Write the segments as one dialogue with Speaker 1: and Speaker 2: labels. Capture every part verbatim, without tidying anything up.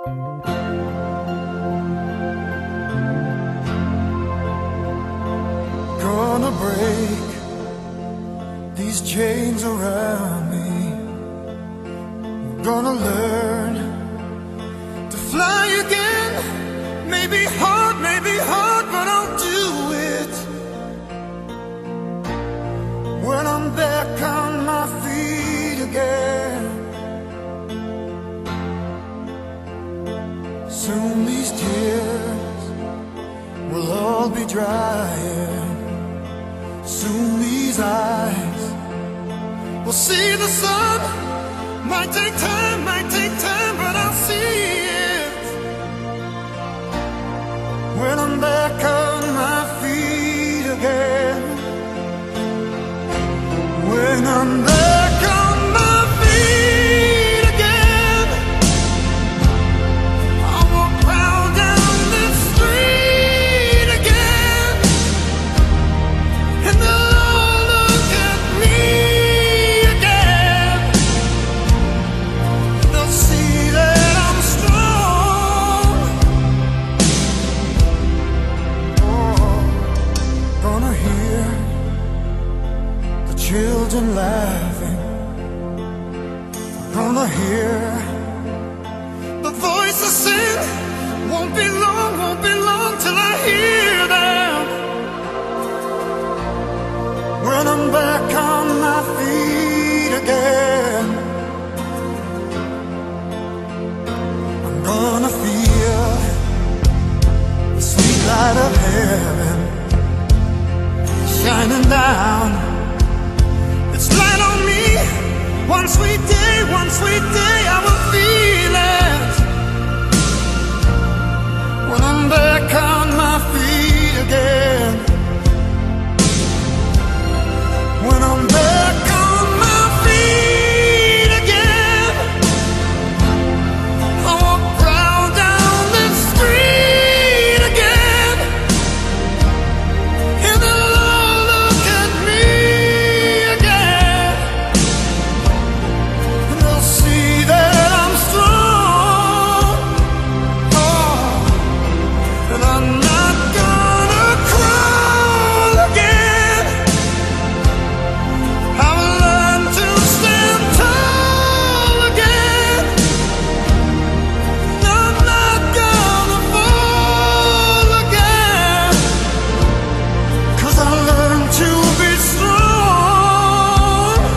Speaker 1: Gonna break these chains around me. I'm gonna learn to fly again. Maybe hard, maybe hard, but I'll do it. When I'm back on my feet again. Soon these tears will all be drying. Soon these eyes will see the sun. Might take time, might take time, but I'll see it. When I'm back on my feet again. When I'm back on my feet again, I walk round down the street again, and they'll all look at me again. They'll see that I'm strong. Oh, gonna hear the children laughing. Gonna hear the voices sing. Won't be long, won't be long till I hear them. When I'm back on my feet again, I'm gonna feel the sweet light of heaven shining down its light on me. One sweet day, one sweet day, I will feel it. When I'm back on my feet again. When I'm back on my feet again, I walk round down the street again, and they'll all look at me again, and they'll see that I'm strong. Oh, and I'm not gonna crawl again. I will learn to stand tall again. I'm not gonna fall again, 'cause I learned to be strong.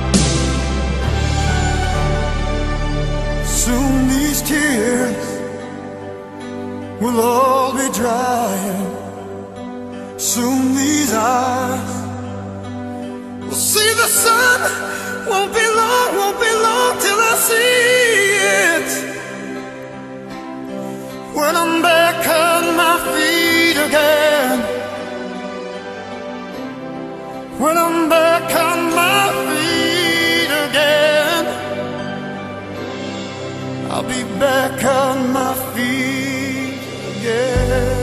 Speaker 1: Soon these tears will all be drying. Soon these eyes will see the sun. Won't be long, won't be long till I see it. When I'm back on my feet again. When I'm back on my feet again. I'll be back on my feet again.